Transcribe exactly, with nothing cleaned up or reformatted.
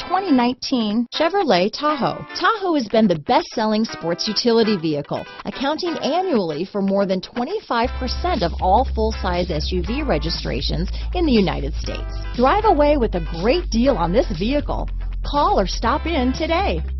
twenty nineteen Chevrolet Tahoe. Tahoe has been the best-selling sports utility vehicle, accounting annually for more than twenty-five percent of all full-size S U V registrations in the United States. Drive away with a great deal on this vehicle. Call or stop in today.